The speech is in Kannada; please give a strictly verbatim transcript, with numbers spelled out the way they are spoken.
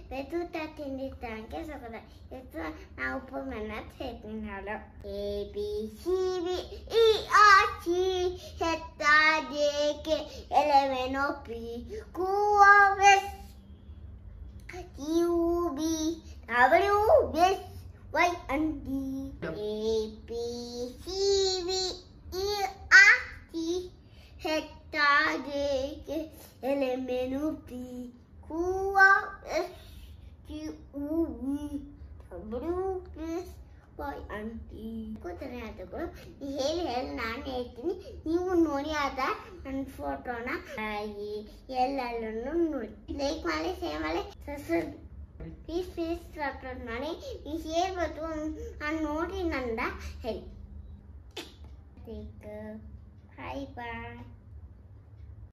ಬೆದುತ ತಿಂದಿದ್ದಂಗೆ ಸಕದ ಎಷ್ಟು ನಾವು ಪುಣ್ಯನ ಸೇರ್ತಿನಾಳು A B C D E R C ಹೆತ್ತಾದೇಕೆ ಎಲೆವೆನೋ ಪಿ ಕೂವೆಸ್ U B W S Y and D A B C D E R C ಹೆತ್ತಾದೇಕೆ ಎಲೆವೆನೋ ಪಿ ಕೂವೆಸ್ U B W S Y and D ಕೂತರೆ ಆತಗಳು ಹೇಳಿ ಹೇಳಿ ನಾನು ಹೇಳ್ತೀನಿ ನೀವು ನೋಡಿ ಆದ ನನ್ನ ಫೋಟೋನ ಎಲ್ಲೆಲ್ಲೂ ನೋಡಿ ಲೈಕ್ ಮಾಡಿ ಶೇರ್ ಮಾಡಿ ಸಬ್ಸ್ಕ್ರೈಬ್ ಪ್ಲೀಸ್ ಪ್ಲೀಸ್ ಸಬ್ಸ್ಕ್ರೈಬ್ ಮಾಡಿ ನೀವು ಹೇಳ್ಬೋದು ನಾನು ನೋಡಿ ನಂದ ಹೇಳಿ ಬಾಯ್ ಬಾಯ್